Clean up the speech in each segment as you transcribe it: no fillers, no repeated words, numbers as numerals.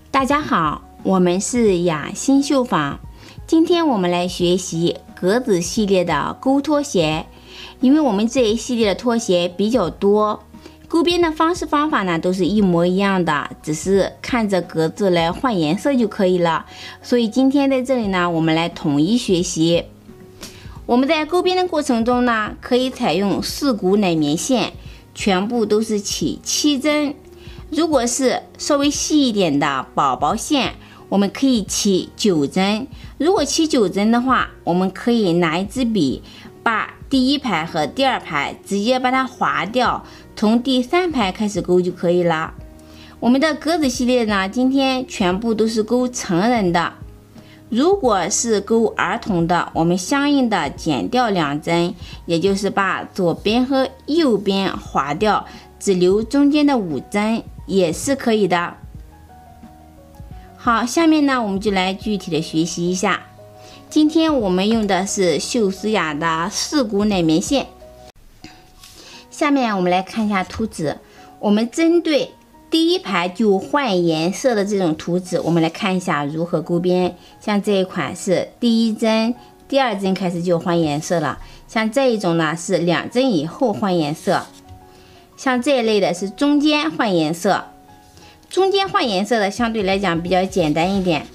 大家好，我们是雅欣绣坊。今天我们来学习格子系列的钩拖鞋。因为我们这一系列的拖鞋比较多，钩边的方式方法呢都是一模一样的，只是看着格子来换颜色就可以了。所以今天在这里呢，我们来统一学习。我们在钩边的过程中呢，可以采用4股奶棉线，全部都是起7针。如果是稍微细一点的宝宝线，我们可以起9针。如果起9针的话，我们可以拿一支笔，把第1排和第2排直接把它划掉，从第3排开始钩就可以了。我们的格子系列呢，今天全部都是钩成人的。如果是钩儿童的，我们相应的减掉2针，也就是把左边和右边划掉，只留中间的5针也是可以的。好，下面呢我们就来具体的学习一下。今天我们用的是秀诗雅的4股奶棉线。下面我们来看一下图纸，我们针对第1排就换颜色的这种图纸，我们来看一下如何钩边。像这一款是第1针、第2针开始就换颜色了，像这一种呢是2针以后换颜色，像这一类的是中间换颜色。中间换颜色的相对来讲比较简单一点，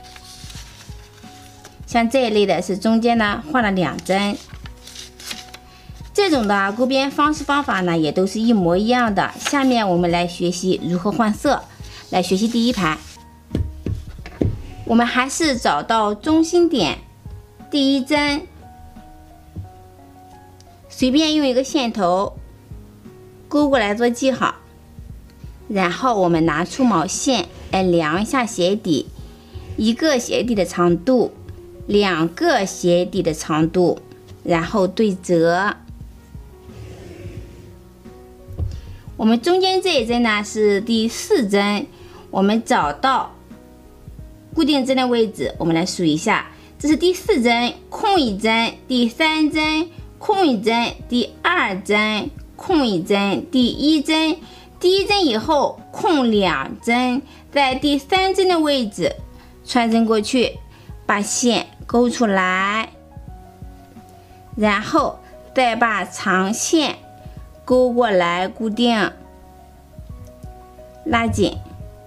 像这一类的是中间呢换了2针。这种的钩边方式方法呢也都是一模一样的。下面我们来学习如何换色。来学习第1排，我们还是找到中心点，第1针，随便用一个线头钩过来做记号，然后我们拿出毛线来量一下鞋底，1个鞋底的长度，2个鞋底的长度，然后对折。我们中间这一针呢是第4针，我们找到固定针的位置，我们来数一下，这是第4针，空1针，第3针，空1针，第2针，空1针，第1针，第1针以后空2针，在第3针的位置穿针过去，把线勾出来，然后再把长线勾过来固定，拉紧。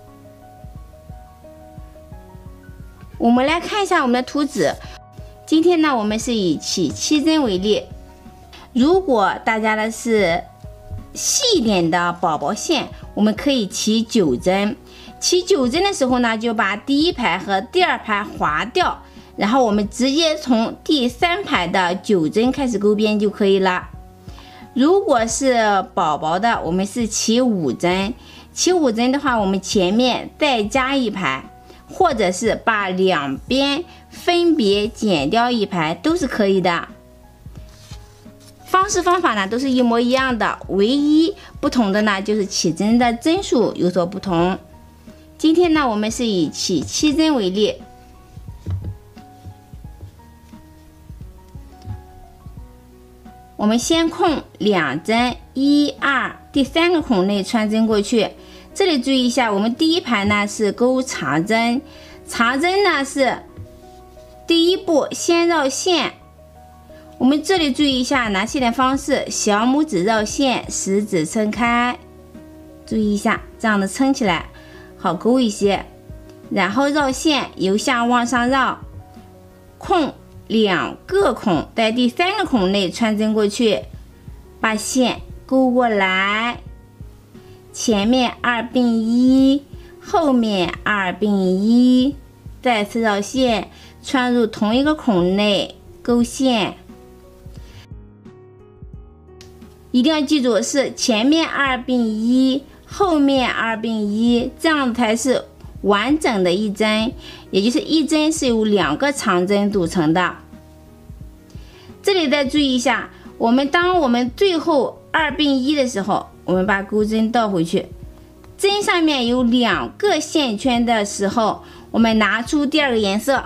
我们来看一下我们的图纸。今天呢，我们是以起7针为例。如果大家的是细一点的宝宝线，我们可以起9针。起9针的时候呢，就把第1排和第2排划掉，然后我们直接从第3排的9针开始钩边就可以了。如果是宝宝的，我们是起5针。起5针的话，我们前面再加1排，或者是把2边分别减掉1排都是可以的。方式方法呢都是一模一样的，唯一不同的呢就是起针的针数有所不同。今天呢，我们是以起7针为例。我们先空2针，1、2，第3个孔内穿针过去。这里注意一下，我们第1排呢是钩长针，长针呢是第1步先绕线。我们这里注意一下拿线的方式，小拇指绕线，食指撑开，注意一下，这样的撑起来好钩一些。然后绕线由下往上绕，空2个孔，在第3个孔内穿针过去，把线勾过来，前面2并1，后面2并1，再次绕线，穿入同一个孔内勾线。一定要记住是前面2并1，后面2并1，这样才是完整的一针，也就是一针是由2个长针组成的。这里再注意一下，当我们最后2并1的时候，我们把钩针倒回去，针上面有2个线圈的时候，我们拿出第2个颜色。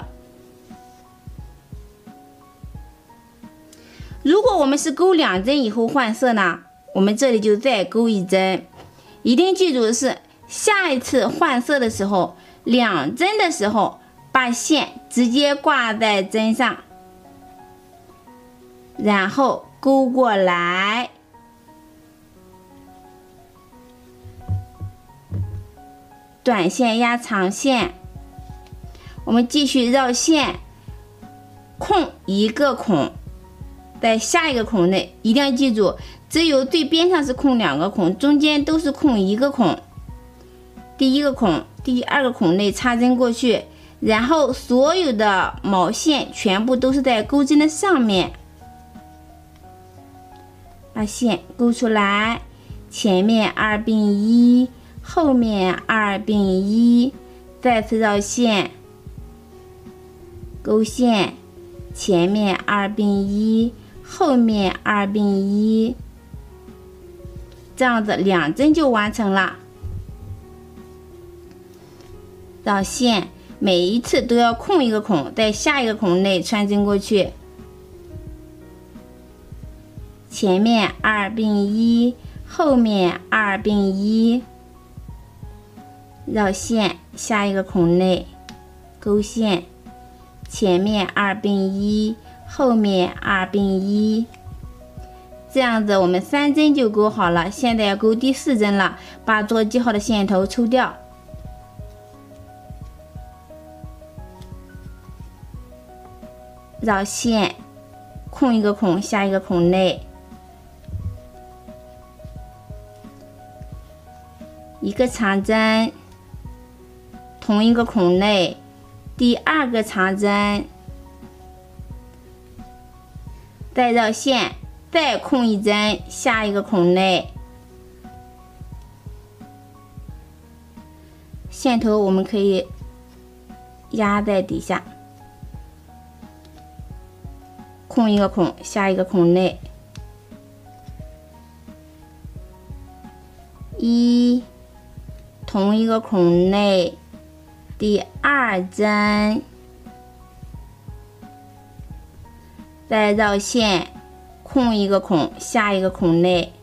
如果我们是钩2针以后换色呢，我们这里就再钩1针。一定记住的是，下一次换色的时候， 两针的时候，把线直接挂在针上，然后勾过来，短线压长线。我们继续绕线，空一个孔，在下一个孔内，一定要记住，只有最边上是空2个孔，中间都是空1个孔。第一个孔、第二个孔内插针过去，然后所有的毛线全部都是在钩针的上面，把线勾出来，前面2并1，后面2并1，再次绕线，勾线，前面2并1，后面2并1，这样子2针就完成了。绕线，每一次都要空一个孔，在下一个孔内穿针过去，前面2并1，后面2并1，绕线，下一个孔内勾线，前面2并1，后面2并1，这样子我们3针就勾好了。现在要勾第4针了，把做记号的线头抽掉，绕线，空一个孔，下一个孔内一个长针，同一个孔内第2个长针，再绕线，再空一针，下一个孔内，线头我们可以压在底下，空一个孔，下一个孔内同一个孔内第2针，再绕线，空一个孔，下一个孔内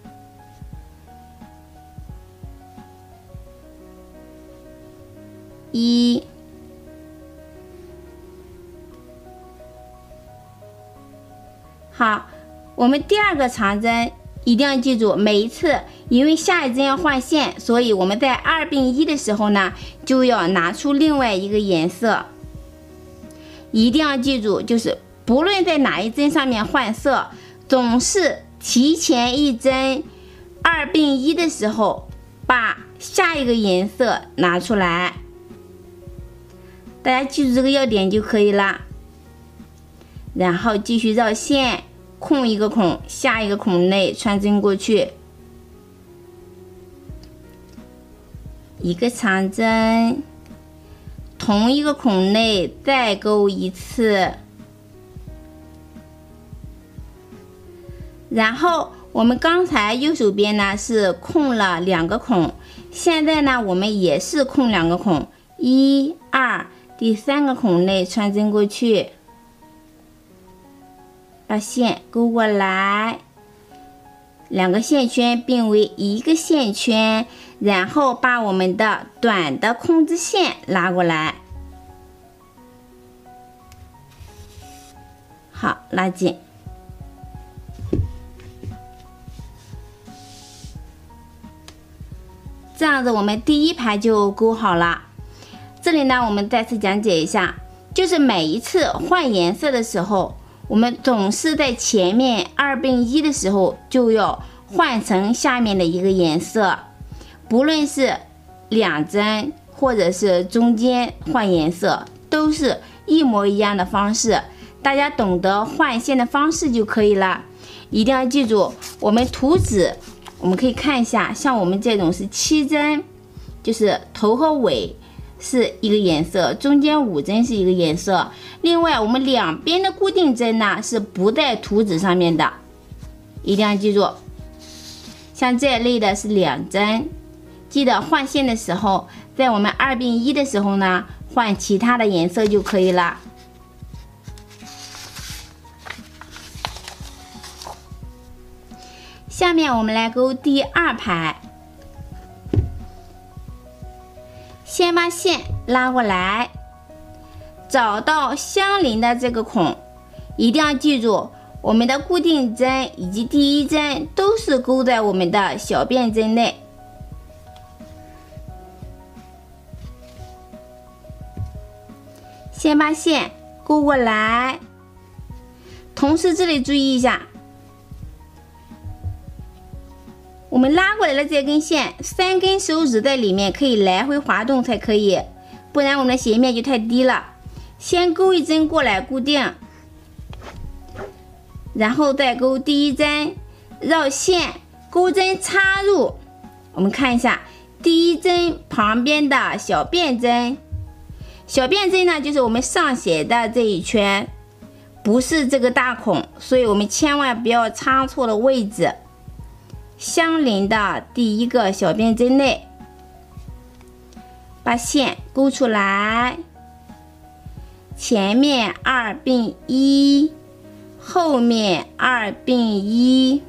好，我们第2个长针一定要记住，每一次因为下一针要换线，所以我们在2并1的时候呢，就要拿出另外一个颜色。一定要记住，就是不论在哪一针上面换色，总是提前1针2并1的时候，把下一个颜色拿出来。大家记住这个要点就可以了。然后继续绕线，空一个孔，下一个孔内穿针过去，一个长针，同一个孔内再勾一次，然后我们刚才右手边呢是空了2个孔，现在呢我们也是空2个孔，1、2，第3个孔内穿针过去，把线勾过来，2个线圈并为1个线圈，然后把我们的短的空织线拉过来，好，拉紧。这样子我们第1排就勾好了。这里呢我们再次讲解一下，就是每一次换颜色的时候，我们总是在前面2并1的时候就要换成下面的一个颜色，不论是2针或者是中间换颜色，都是一模一样的方式，大家懂得换线的方式就可以了。一定要记住，我们图纸我们可以看一下，像我们这种是7针，就是头和尾是一个颜色，中间5针是一个颜色，另外我们两边的固定针呢是不在图纸上面的，一定要记住。像这类的是2针，记得换线的时候，在我们2并1的时候呢，换其他的颜色就可以了。下面我们来勾第2排。 先把线拉过来，找到相邻的这个孔，一定要记住，我们的固定针以及第一针都是勾在我们的小便针内。先把线勾过来，同时这里注意一下，我们拉过来的这根线，3根手指在里面可以来回滑动才可以，不然我们的斜面就太低了。先勾一针过来固定，然后再勾第一针，绕线钩针插入。我们看一下第一针旁边的小便针，小便针呢就是我们上斜的这一圈，不是这个大孔，所以我们千万不要插错了位置。相邻的第一个小便针内，把线勾出来，前面2并1，后面2并1。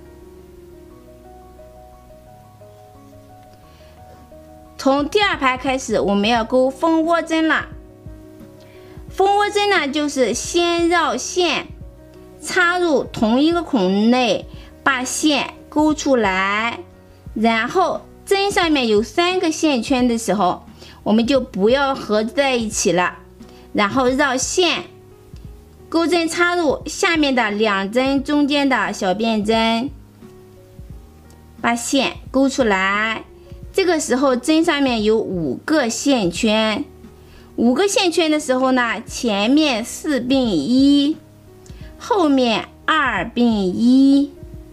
从第2排开始，我们要勾蜂窝针了。蜂窝针呢，就是先绕线插入同一个孔内，把线勾出来，然后针上面有3个线圈的时候，我们就不要合在一起了，然后绕线钩针插入下面的2针中间的小便针，把线勾出来。这个时候针上面有5个线圈，5个线圈的时候呢，前面4并1，后面2并1。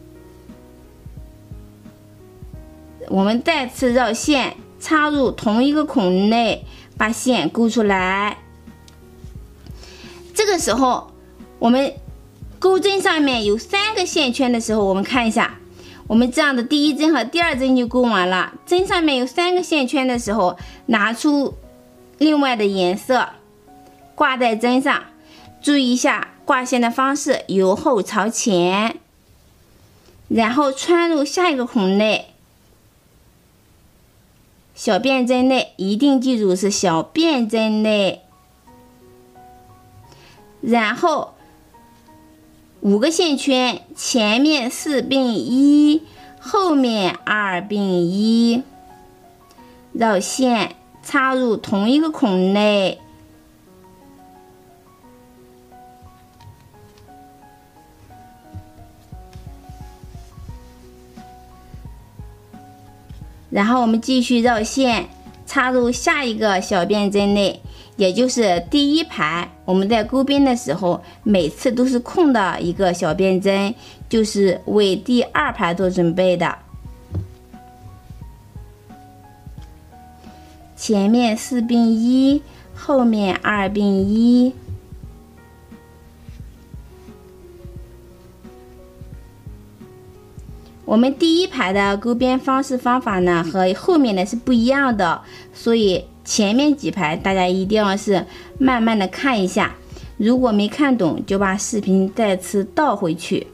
我们再次绕线插入同一个孔内，把线勾出来。这个时候我们钩针上面有3个线圈的时候，我们看一下，我们这样的第一针和第2针就勾完了。针上面有3个线圈的时候，拿出另外的颜色挂在针上，注意一下挂线的方式，由后朝前，然后穿入下一个孔内，小便针内，一定记住是小便针内，然后5个线圈，前面4并1，后面2并1，绕线插入同一个孔内，然后我们继续绕线插入下一个小便针内，也就是第1排。我们在钩边的时候，每次都是空的一个小便针，就是为第2排做准备的。前面4并1，后面2并1。我们第1排的钩边方式方法呢，和后面的是不一样的，所以前面几排大家一定要是慢慢的看一下，如果没看懂，就把视频再次倒回去。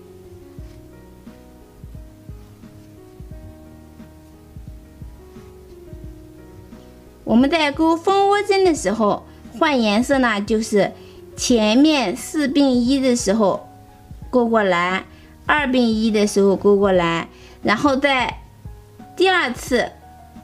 我们在钩蜂窝针的时候，换颜色呢，就是前面4并1的时候勾过来，2并1的时候勾过来，然后在第2次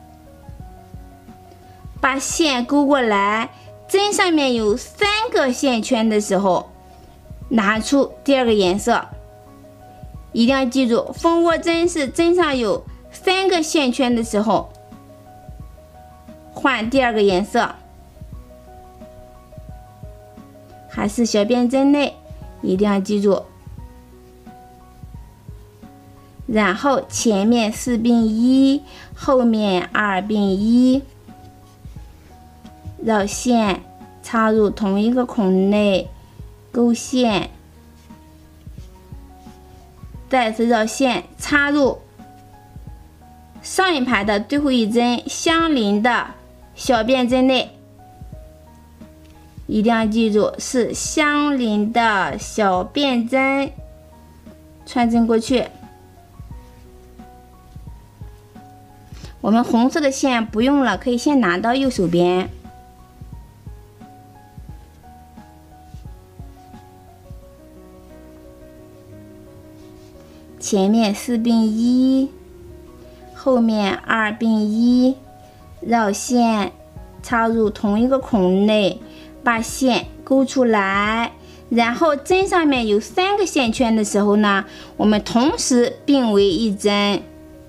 把线勾过来，针上面有3个线圈的时候，拿出第2个颜色。一定要记住，蜂窝针是针上有3个线圈的时候换第2个颜色。还是小便针内，一定要记住。然后前面4并1，后面2并1，绕线插入同一个孔内，勾线，再次绕线插入上一排的最后一针相邻的小便针内，一定要记住是相邻的小便针，穿针过去。 我们红色的线不用了，可以先拿到右手边。前面4并1，后面2并1，绕线插入同一个孔内，把线勾出来。然后针上面有3个线圈的时候呢，我们同时并为一针，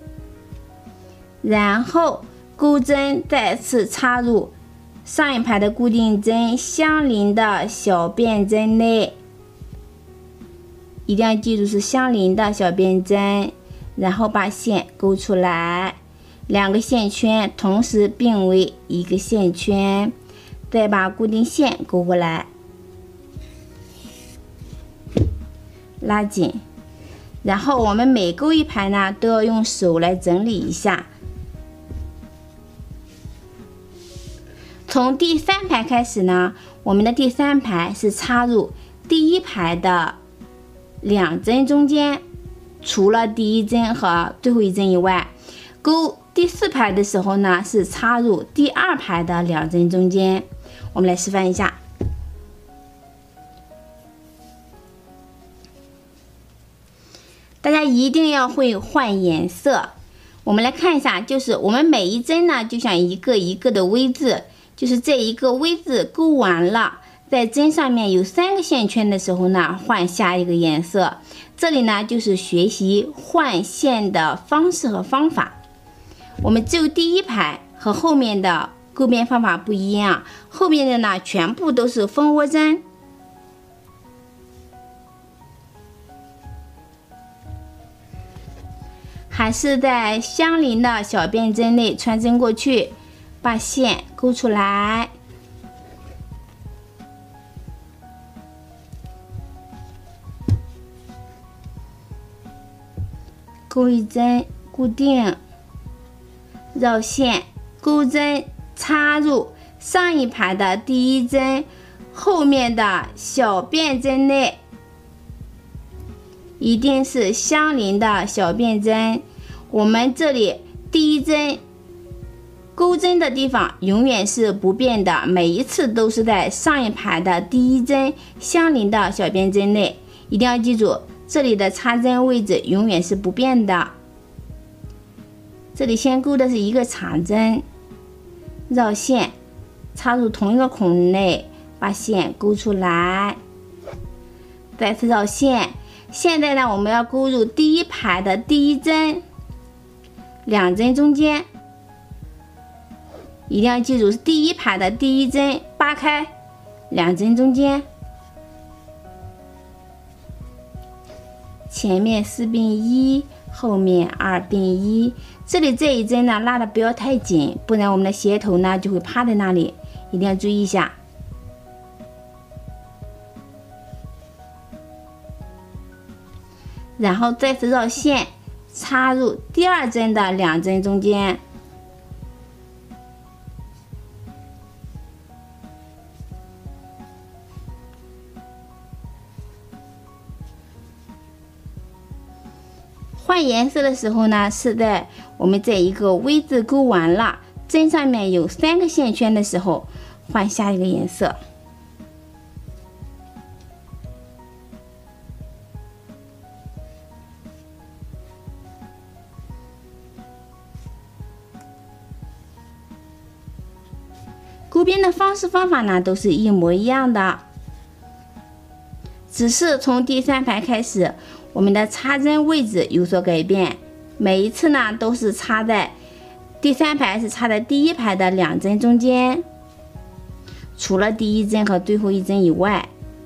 然后钩针再次插入上一排的固定针相邻的小变针内，一定要记住是相邻的小变针，然后把线勾出来，2个线圈同时并为一个线圈，再把固定线勾过来，拉紧。然后我们每勾一排呢，都要用手来整理一下。从第3排开始呢，我们的第3排是插入第1排的2针中间，除了第1针和最后一针以外，勾第4排的时候呢，是插入第2排的2针中间。我们来示范一下。大家一定要会换颜色。我们来看一下，就是我们每一针呢，就像一个一个的 V 字，就是这一个 V 字勾完了，在针上面有3个线圈的时候呢，换下一个颜色。这里呢，就是学习换线的方式和方法。我们只有第1排和后面的勾边方法不一样，后面的呢，全部都是蜂窝针。还是在相邻的小变针内穿针过去，把线勾出来，勾一针固定，绕线钩针插入上一排的第1针后面的小变针内，一定是相邻的小变针。我们这里第1针钩针的地方永远是不变的，每一次都是在上一排的第1针相邻的小变针内，一定要记住这里的插针位置永远是不变的。这里先钩的是一个长针，绕线插入同一个孔内，把线勾出来，再次绕线。现在呢，我们要勾入第1排的第1针2针中间，一定要记住是第1排的第1针扒开2针中间，前面4并1，后面2并1。这里这一针呢，拉的不要太紧，不然我们的鞋头呢就会趴在那里，一定要注意一下。然后再次绕线，插入第2针的2针中间，换颜色的时候呢，是在我们这一个 V 字勾完了，针上面有3个线圈的时候，换下一个颜色。勾边的方式方法呢，都是一模一样的，只是从第3排开始，我们的插针位置有所改变。每一次呢，都是插在第3排是插在第1排的2针中间，除了第1针和最后一针以外。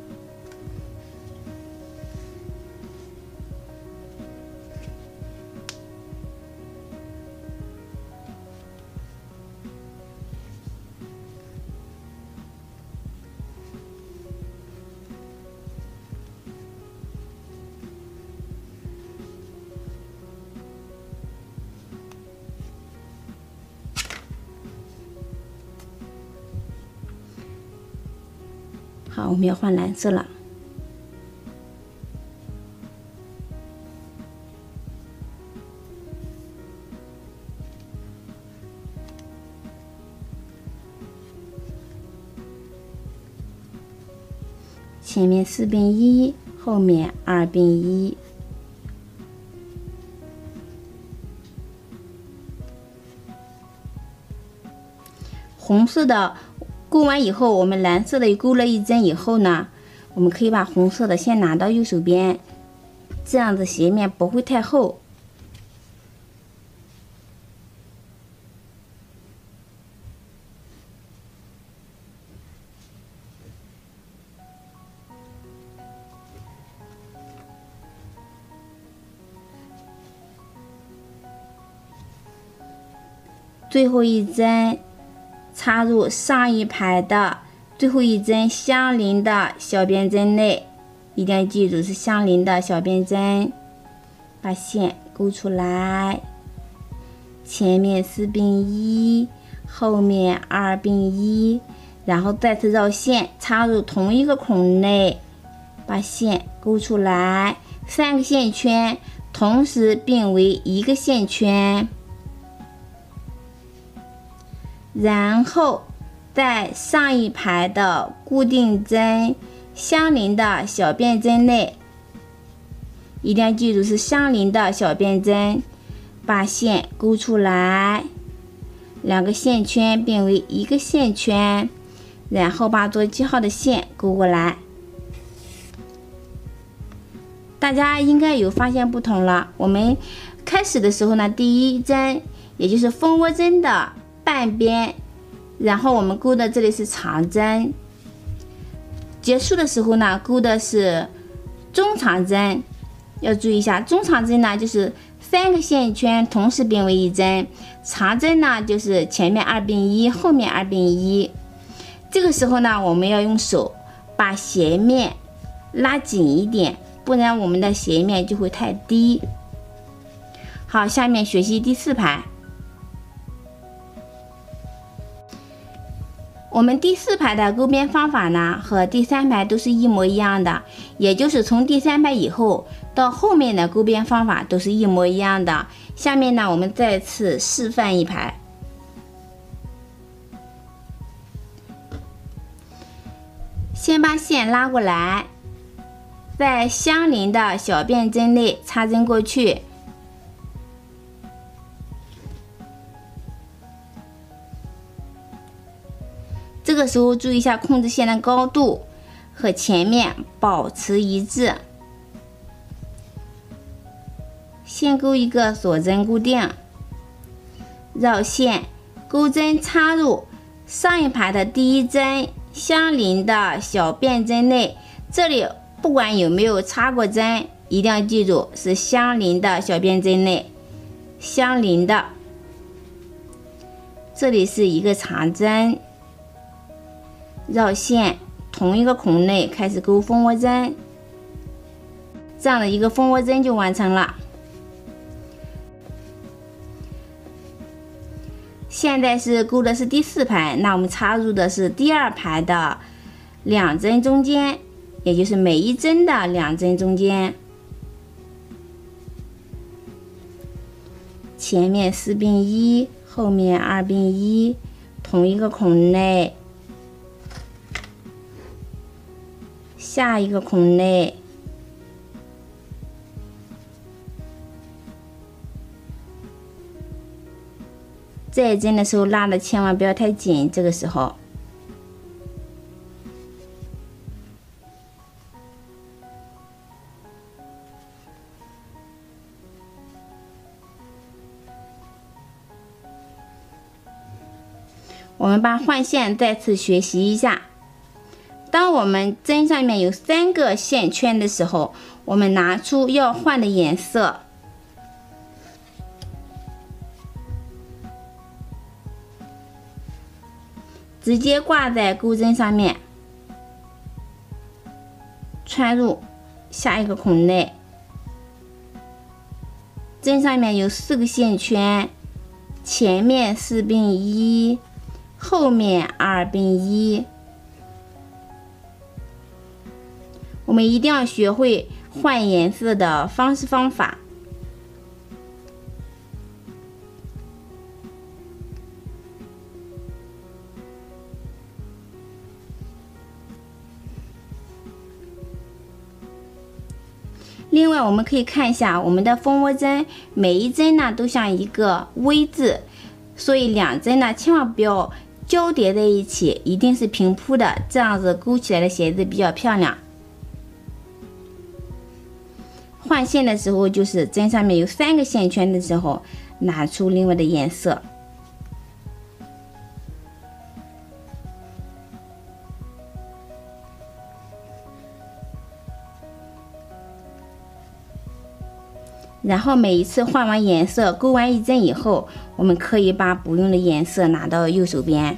好，我们要换蓝色了。 前面4/1，后面2/1。红色的钩完以后，我们蓝色的钩了1针以后呢，我们可以把红色的先拿到右手边，这样子鞋面不会太厚。最后一针插入上一排的最后一针相邻的小边针内，一定要记住是相邻的小边针，把线勾出来，前面4/1，后面2/1，然后再次绕线插入同一个孔内，把线勾出来，3个线圈同时并为1个线圈。然后在上一排的固定针相邻的小边针内，一定要记住是相邻的小边针，把线勾出来，2个线圈并为1个线圈，然后把做记号的线勾过来。大家应该有发现不同了。我们开始的时候呢，第1针也就是蜂窝针的半边，然后我们钩的这里是长针，结束的时候呢，钩的是中长针。要注意一下，中长针呢就是3个线圈同时并为1针，长针呢就是前面2/1，后面2/1。这个时候呢，我们要用手把鞋面拉紧一点，不然我们的鞋面就会太低。好，下面学习第4排。我们第4排的钩边方法呢，和第3排都是一模一样的，也就是从第3排以后到后面的钩边方法都是一模一样的。下面呢，我们再次示范一排。先把线拉过来，在相邻的小边针内插针过去。这个时候注意一下控制线的高度和前面保持一致。先钩一个锁针固定，绕线钩针插入上一排的第1针相邻的小边针内，这里不管有没有插过针，一定要记住是相邻的小边针内，相邻的。这里是一个长针，绕线同一个孔内开始钩蜂窝针，这样的一个蜂窝针就完成了。现在是钩的是第4排，那我们插入的是第2排的2针中间，也就是每一针的2针中间，前面4/1，后面2/1，同一个孔内，下一个孔内，再针的时候拉的千万不要太紧，这个时候我们把换线再次学习一下。当我们针上面有3个线圈的时候，我们拿出要换的颜色，直接挂在钩针上面，穿入下一个孔内。针上面有4个线圈，前面4/1，后面2/1。我们一定要学会换颜色的方法。 另外我们可以看一下我们的蜂窝针，每一针呢都像一个 V 字，所以两针呢千万不要交叠在一起，一定是平铺的，这样子勾起来的鞋子比较漂亮。换线的时候，就是针上面有3个线圈的时候，拿出另外的颜色。然后每一次换完颜色，勾完一针以后，我们可以把不用的颜色拿到右手边。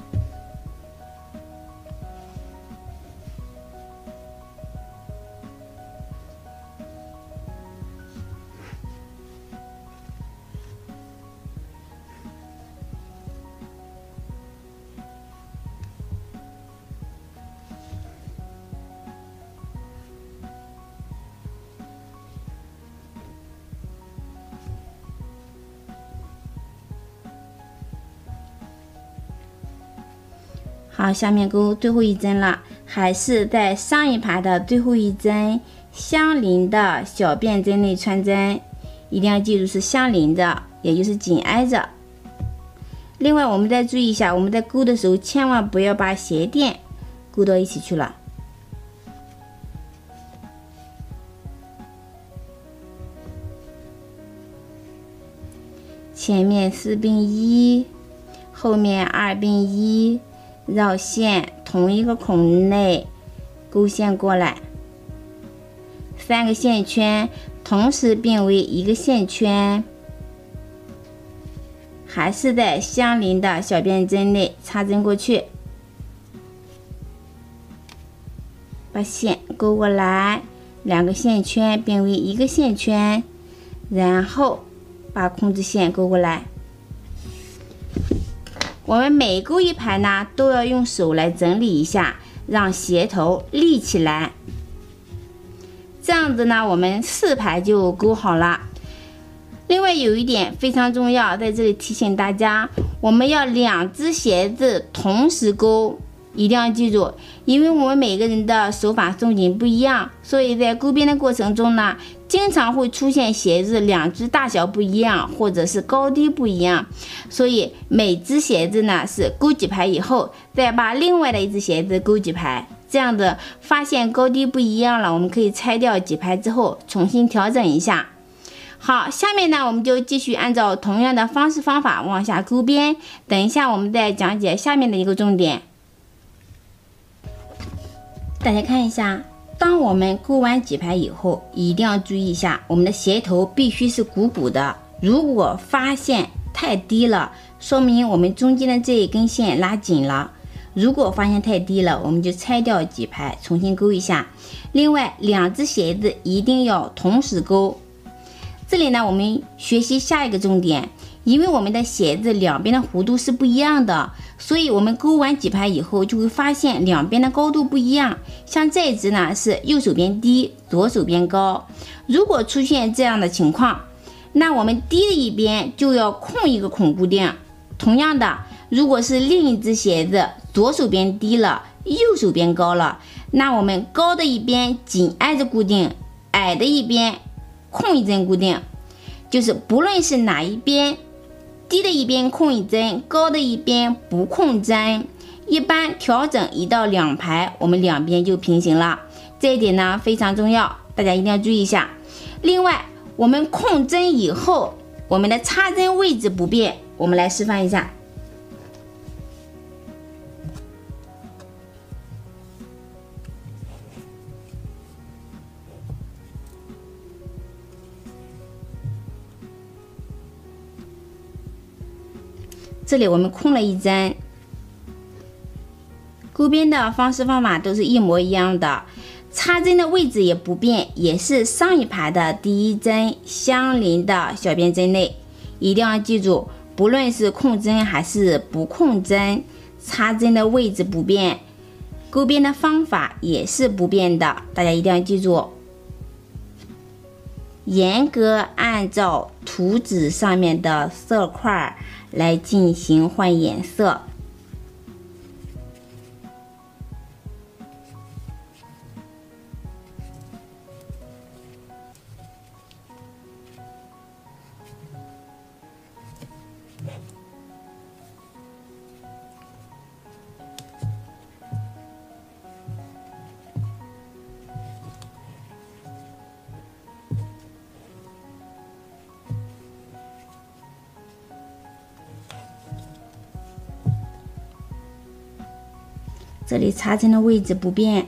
好，下面勾最后一针了，还是在上一排的最后一针相邻的小辫针内穿针，一定要记住是相邻的，也就是紧挨着。另外我们再注意一下，我们在勾的时候千万不要把鞋垫勾到一起去了。前面4并1，后面2并1，绕线，同一个孔内勾线过来，3个线圈同时并为一个线圈，还是在相邻的小辫针内插针过去，把线勾过来，2个线圈并为一个线圈，然后把控制线勾过来。我们每勾一排呢，都要用手来整理一下，让鞋头立起来。这样子呢，我们4排就勾好了。另外有一点非常重要，在这里提醒大家，我们要2只鞋子同时勾，一定要记住，因为我们每个人的手法松紧不一样，所以在勾边的过程中呢，经常会出现鞋子2只大小不一样，或者是高低不一样，所以每只鞋子呢是勾几排以后，再把另外的一只鞋子勾几排，这样的发现高低不一样了，我们可以拆掉几排之后重新调整一下。好，下面呢我们就继续按照同样的方式方法往下勾边，等一下我们再讲解下面的一个重点。大家看一下，当我们勾完几排以后，一定要注意一下，我们的鞋头必须是鼓鼓的。如果发现太低了，说明我们中间的这一根线拉紧了。如果发现太低了，我们就拆掉几排，重新勾一下。另外，2只鞋子一定要同时勾。这里呢，我们学习下一个重点，因为我们的鞋子两边的弧度是不一样的，所以我们勾完几排以后，就会发现两边的高度不一样。像这一只呢是右手边低，左手边高。如果出现这样的情况，那我们低的一边就要空一个孔固定。同样的，如果是另一只鞋子左手边低了，右手边高了，那我们高的一边紧挨着固定，矮的一边空一针固定。就是不论是哪一边，低的一边空一针，高的一边不空针，一般调整1到2排，我们两边就平行了。这一点呢非常重要，大家一定要注意一下。另外，我们空针以后，我们的插针位置不变，我们来示范一下。这里我们空了一针，勾边的方式方法都是一模一样的，插针的位置也不变，也是上一排的第一针相邻的小辫针内。一定要记住，不论是空针还是不空针，插针的位置不变，勾边的方法也是不变的，大家一定要记住。严格按照图纸上面的色块来进行换颜色。 这里插针的位置不变。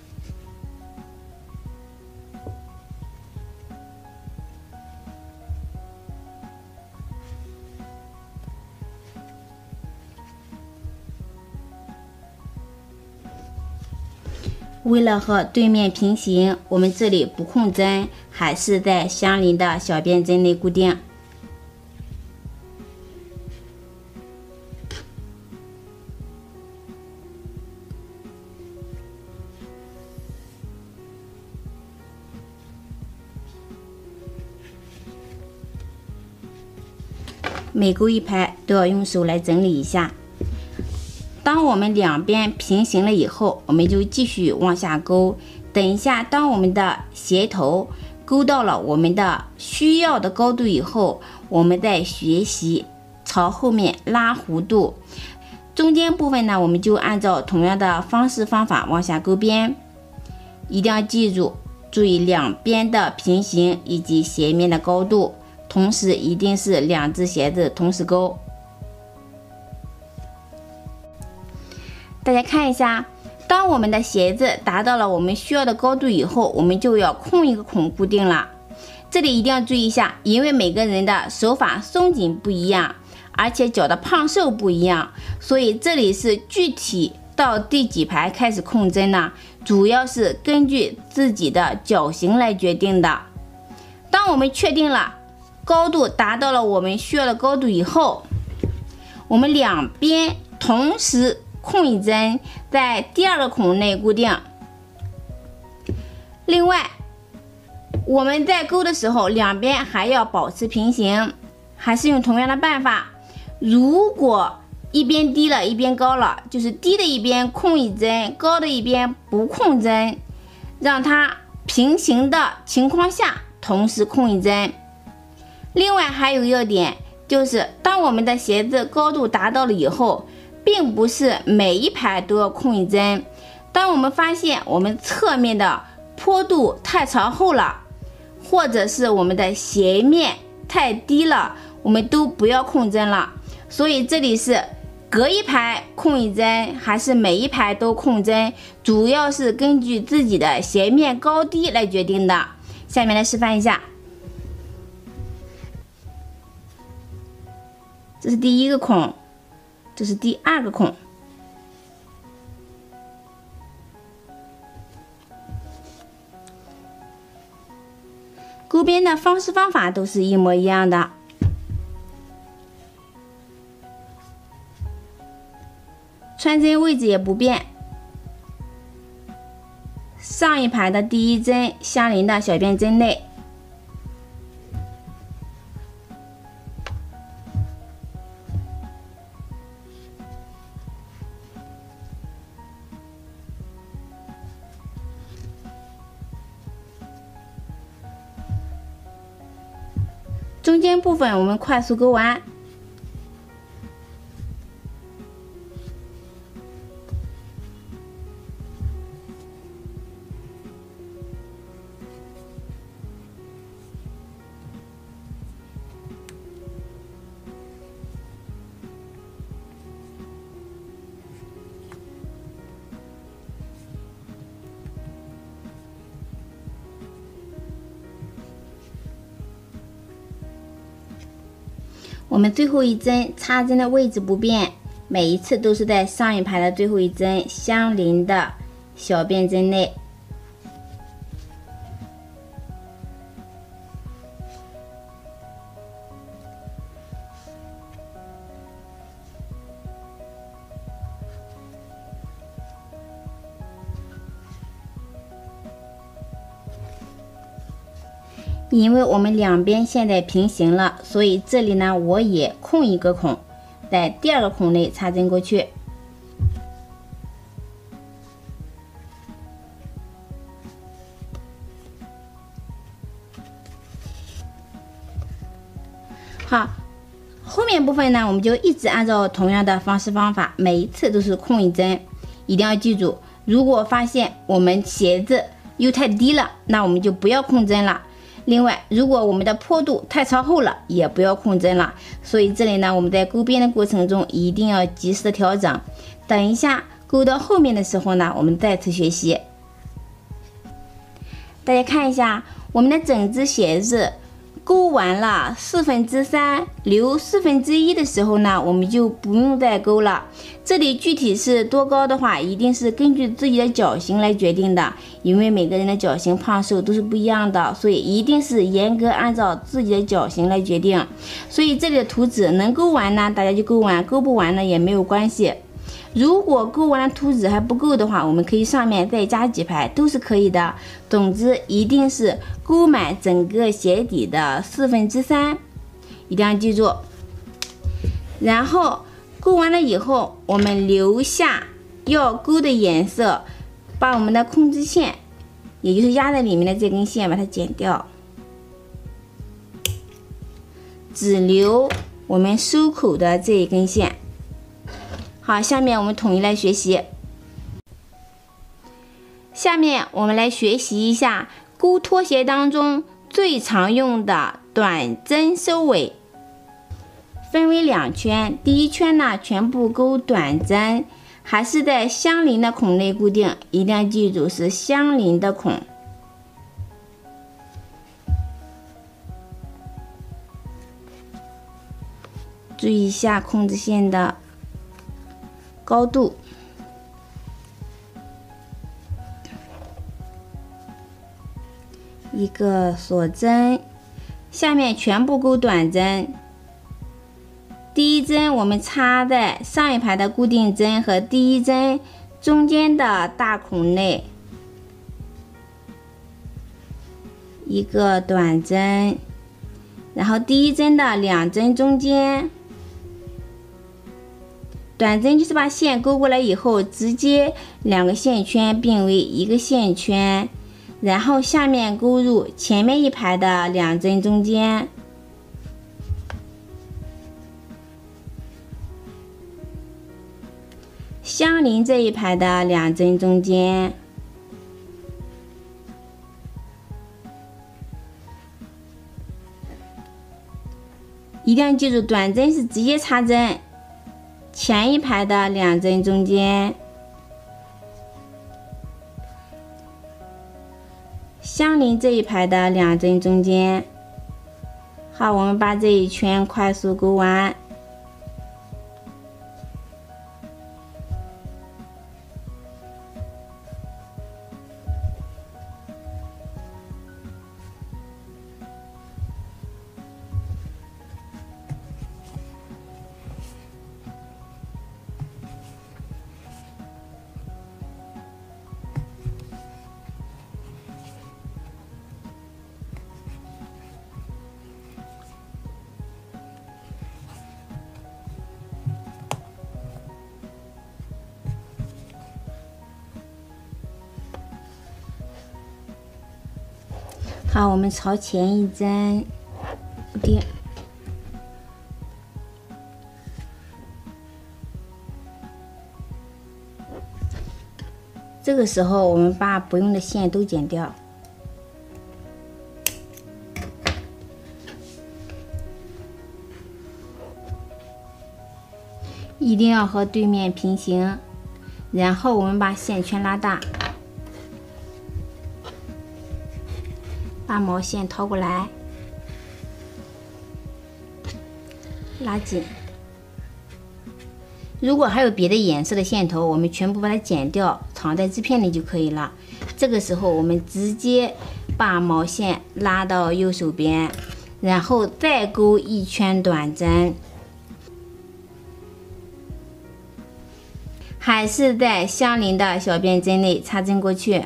为了和对面平行，我们这里不控针，还是在相邻的小边针内固定。每钩一排都要用手来整理一下。当我们两边平行了以后，我们就继续往下钩。等一下，当我们的鞋头钩到了我们的需要的高度以后，我们再学习朝后面拉弧度。中间部分呢，我们就按照同样的方法往下钩边。一定要记住，注意两边的平行以及鞋面的高度，同时一定是两只鞋子同时钩。大家看一下，当我们的鞋子达到了我们需要的高度以后，我们就要空一个孔固定了。这里一定要注意一下，因为每个人的手法松紧不一样，而且脚的胖瘦不一样，所以这里是具体到第几排开始控针呢？主要是根据自己的脚型来决定的。当我们确定了高度达到了我们需要的高度以后，我们两边同时控一针，在第二个孔内固定。另外，我们在钩的时候，两边还要保持平行，还是用同样的办法。如果一边低了，一边高了，就是低的一边控一针，高的一边不控针，让它平行的情况下同时控一针。另外还有一个点，就是当我们的鞋子高度达到了以后，并不是每一排都要控一针。当我们发现我们侧面的坡度太朝后了，或者是我们的鞋面太低了，我们都不要控针了。所以这里是隔一排控一针，还是每一排都控针，主要是根据自己的鞋面高低来决定的。下面来示范一下，这是第一个孔，这是第二个孔。钩边的方法都是一模一样的。穿针位置也不变，上一排的第一针相邻的小边针内。中间部分我们快速钩完。我们最后一针插针的位置不变，每一次都是在上一排的最后一针相邻的小边针内。因为我们两边现在平行了，所以这里呢我也空一个孔，在第二个孔内插针过去。好，后面部分呢我们就一直按照同样的方法，每一次都是空一针。一定要记住，如果发现我们鞋子又太低了，那我们就不要控针了。另外，如果我们的坡度太朝后了，也不要控针了。所以这里呢，我们在钩边的过程中一定要及时的调整。等一下勾到后面的时候呢，我们再次学习。大家看一下，我们的整只鞋子勾完了3/4，留1/4的时候呢，我们就不用再勾了。这里具体是多高的话，一定是根据自己的脚型来决定的，因为每个人的脚型胖瘦都是不一样的，所以一定是严格按照自己的脚型来决定。所以这里的图纸能勾完呢，大家就勾完；勾不完呢也没有关系。如果勾完了图纸还不够的话，我们可以上面再加几排，都是可以的。总之一定是勾满整个鞋底的3/4，一定要记住。然后勾完了以后，我们留下要勾的颜色，把我们的控制线，也就是压在里面的这根线把它剪掉，只留我们收口的这一根线。好，下面我们统一来学习。下面我们来学习一下勾拖鞋当中最常用的短针收尾，分为2圈。第一圈呢，全部勾短针，还是在相邻的孔内固定，一定要记住是相邻的孔。注意一下控制线的高度。一个锁针，下面全部勾短针。第一针我们插在上一排的固定针和第一针中间的大孔内，一个短针，然后第一针的2针中间。短针就是把线勾过来以后，直接2个线圈并为1个线圈，然后下面勾入前面一排的2针中间，相邻这一排的2针中间，一定要记住，短针是直接插针。前一排的2针中间，相邻这一排的2针中间。好，我们把这一圈快速勾完。好，我们朝前1针固定，这个时候我们把不用的线都剪掉，一定要和对面平行，然后我们把线圈拉大。把毛线掏过来，拉紧。如果还有别的颜色的线头，我们全部把它剪掉，藏在织片里就可以了。这个时候，我们直接把毛线拉到右手边，然后再勾1圈短针，还是在相邻的小辫针内插针过去。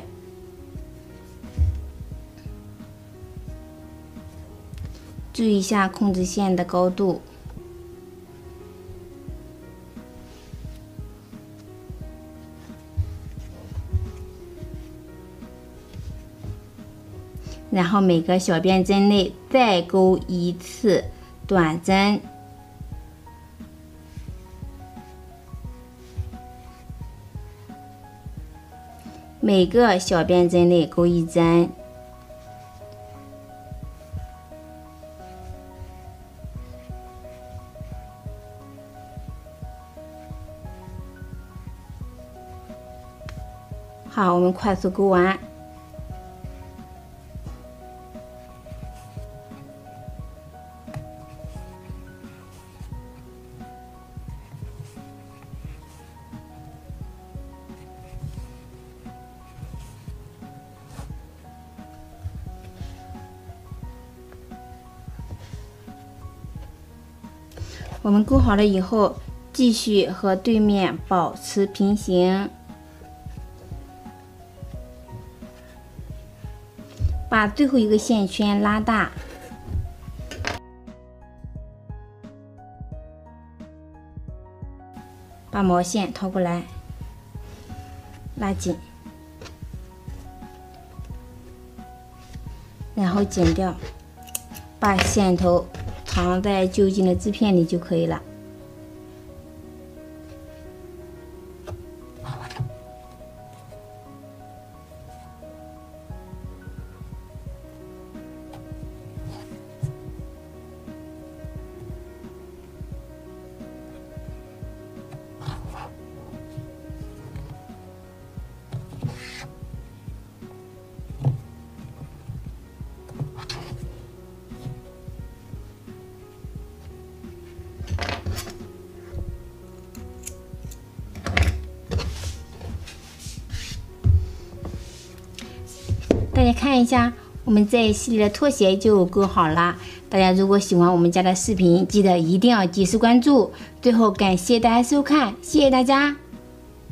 注意一下控制线的高度，然后每个小辫针内再勾1次短针，每个小辫针内勾1针。 好，我们快速勾完。我们勾好了以后，继续和对面保持平行，把最后一个线圈拉大，把毛线掏过来，拉紧，然后剪掉，把线头藏在就近的织片里就可以了。大家看一下，我们这一系列的拖鞋就勾好了。大家如果喜欢我们家的视频，记得一定要及时关注。最后感谢大家收看，谢谢大家。